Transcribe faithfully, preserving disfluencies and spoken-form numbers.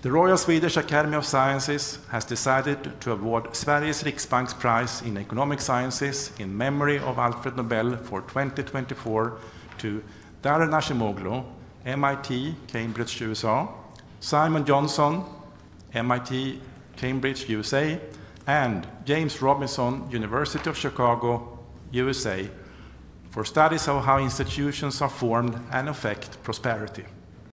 The Royal Swedish Academy of Sciences has decided to award Sveriges Riksbanks Prize in Economic Sciences in memory of Alfred Nobel for twenty twenty-four to Darren Acemoglu, M I T, Cambridge, U S A, Simon Johnson, M I T, Cambridge, U S A, and James Robinson, University of Chicago, U S A, for studies of how institutions are formed and affect prosperity.